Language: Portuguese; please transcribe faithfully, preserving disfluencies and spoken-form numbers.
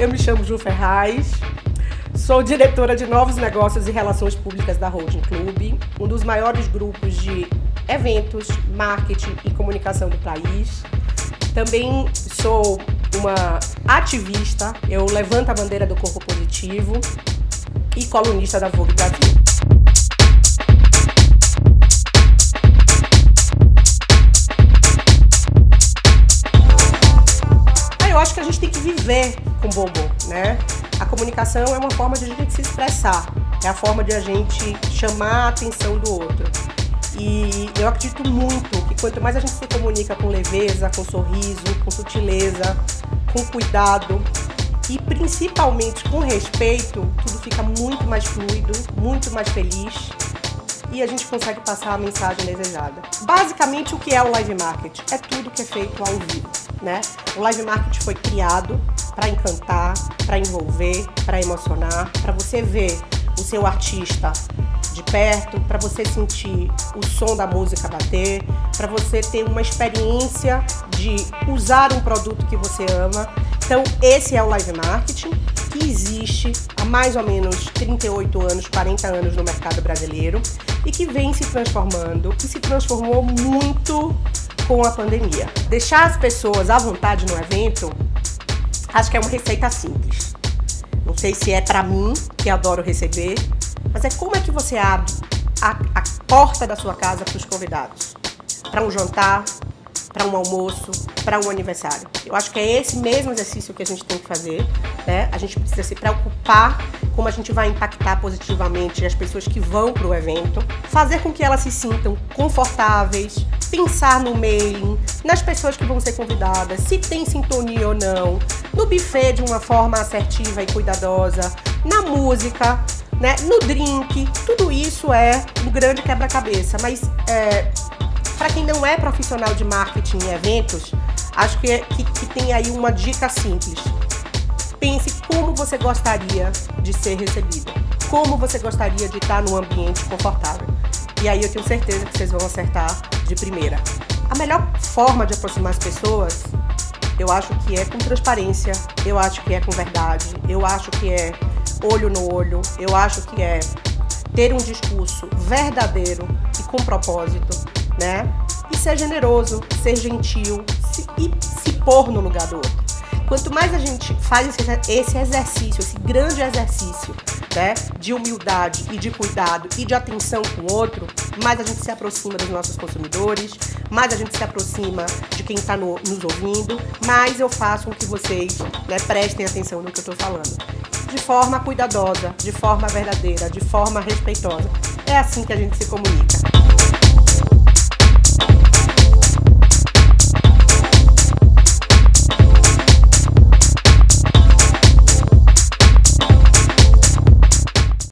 eu me chamo Ju Ferraz, sou diretora de Novos Negócios e Relações Públicas da Holding Club, um dos maiores grupos de eventos, marketing e comunicação do país. Também sou uma ativista, eu levanto a bandeira do corpo positivo e colunista da Vogue Brasil. Eu acho que a gente tem que viver com bombom, né? A comunicação é uma forma de a gente se expressar, é a forma de a gente chamar a atenção do outro. E eu acredito muito que quanto mais a gente se comunica com leveza, com sorriso, com sutileza, com cuidado e principalmente com respeito, tudo fica muito mais fluido, muito mais feliz e a gente consegue passar a mensagem desejada. Basicamente, o que é o live marketing? É tudo que é feito ao vivo, né? O live marketing foi criado para encantar, para envolver, para emocionar, para você ver o seu artista de perto, para você sentir o som da música bater, para você ter uma experiência de usar um produto que você ama. Então, esse é o live marketing, que existe há mais ou menos trinta e oito anos, quarenta anos no mercado brasileiro e que vem se transformando e se transformou muito com a pandemia. Deixar as pessoas à vontade no evento, acho que é uma receita simples. Não sei se é para mim, que adoro receber, mas é como é que você abre a, a porta da sua casa para os convidados, para um jantar, para um almoço, para um aniversário. Eu acho que é esse mesmo exercício que a gente tem que fazer, né? A gente precisa se preocupar como a gente vai impactar positivamente as pessoas que vão para o evento, fazer com que elas se sintam confortáveis, pensar no mailing, nas pessoas que vão ser convidadas, se tem sintonia ou não, no buffet de uma forma assertiva e cuidadosa, na música, né, no drink. Tudo isso é um grande quebra-cabeça, mas é, para quem não é profissional de marketing em eventos, acho que, é, que, que tem aí uma dica simples. Pense como você gostaria de ser recebida, como você gostaria de estar num ambiente confortável. E aí eu tenho certeza que vocês vão acertar de primeira. A melhor forma de aproximar as pessoas, eu acho que é com transparência, eu acho que é com verdade, eu acho que é olho no olho, eu acho que é ter um discurso verdadeiro e com propósito, né? E ser generoso, ser gentil se, e se pôr no lugar do outro. Quanto mais a gente faz esse, esse exercício, esse grande exercício, né, de humildade e de cuidado e de atenção com o outro, mais a gente se aproxima dos nossos consumidores, mais a gente se aproxima de quem está no, nos ouvindo, mais eu faço com que vocês, né, prestem atenção no que eu estou falando. De forma cuidadosa, de forma verdadeira, de forma respeitosa. É assim que a gente se comunica.